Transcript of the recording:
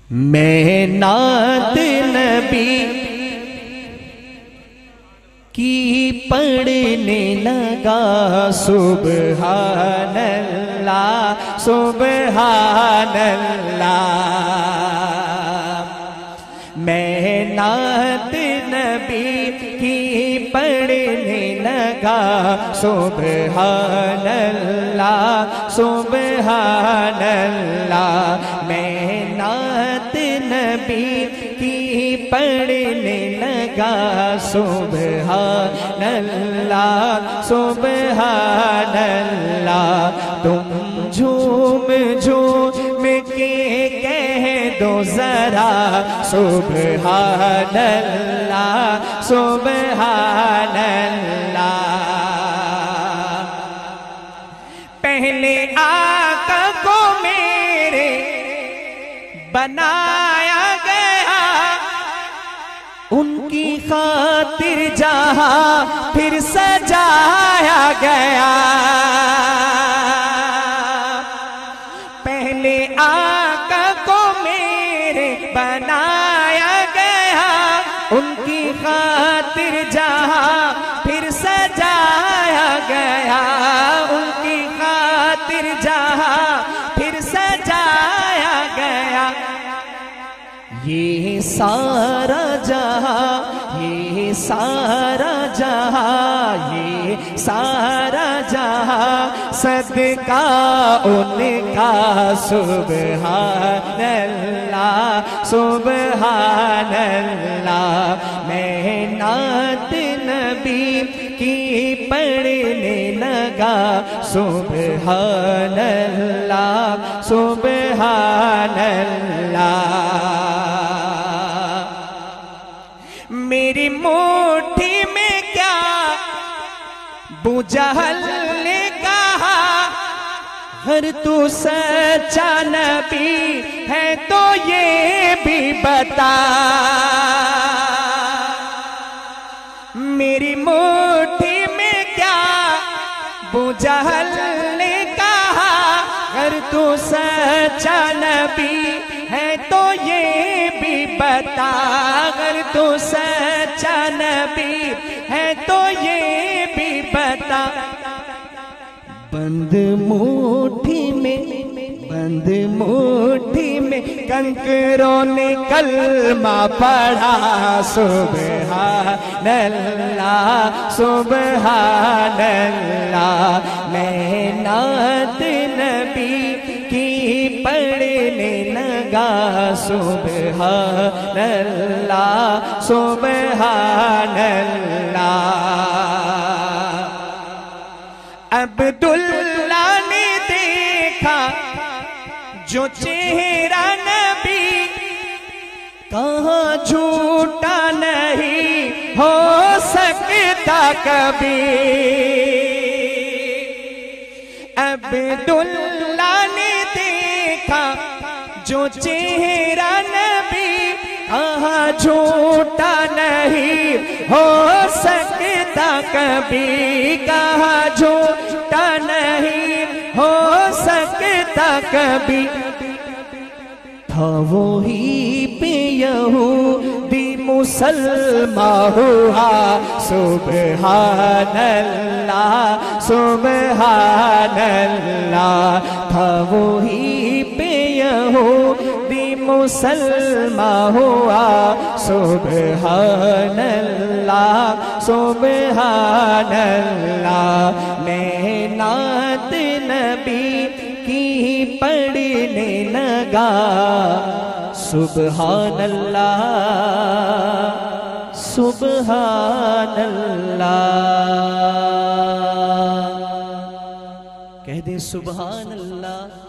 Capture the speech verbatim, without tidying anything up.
मैं नात नबी की पढ़ने लगा, सुबहान अल्लाह सुबहान अल्लाह। मैं नात नबी की पढ़ने लगा, सुबहान अल्लाह सुबहान अल्लाह। मैं नात नबी की पढ़ने लगा, सुबहान अल्लाह सुबहान अल्लाह। तुम झूम झूम के कह दो जरा, सुबहान अल्लाह सुबहान अल्लाह। पहले आका को मेरे बनाया गया, उनकी खातिर जहां फिर सजाया गया। पहले आका को मेरे बनाया गया, उनकी खातिर जहां फिर सजाया गया, उनकी खातिर जहां फिर सजाया गया। ये सारा जहां, ये सारा जहां, ये सारा जहां सदका उनका, सुबहान अल्लाह सुबहान अल्लाह। मैं नात नबी की पढ़ने लगा, सुबहान अल्लाह सुबहान अल्लाह। मेरी मुट्ठी में क्या बुजहल ने कहा, अगर तू सच्चा नबी है तो ये भी बता। मेरी मुट्ठी में क्या बुजहल ने कहा, अगर तू सच्चा नबी है तो ये भी बता, अगर तू सच्चा नबी है तो ये भी बता। बंद मुट्ठी में, बंद मुट्ठी में कंकरों ने कलमा पढ़ा, सुबहान अल्लाह सुबहान अल्लाह। मैं नात नबी की पढ़ने लगा, सुबहान अल्लाह सुबहान अल्लाह। अब्दुल्ला ने देखा जो चेहरा नबी, कहाँ झूठा नहीं हो सकता कभी। अब्दुल्ला ने देखा जो चेहरा नबी, कहाँ झूठा नहीं हो सकता कभी, कहाँ झूठा नहीं हो सकता कभी। था वो ही पे यहूदी मुसलमान हुआ, सुबहान अल्लाह सुबहान अल्लाह। था वो ही पे यहूदी मुसलमान हुआ, सुबहान अल्लाह सुबहान अल्लाह। मैं नात नबी की पढ़ने लगा, सुबहान अल्लाह सुबहान अल्लाह। कह दे सुबहान अल्लाह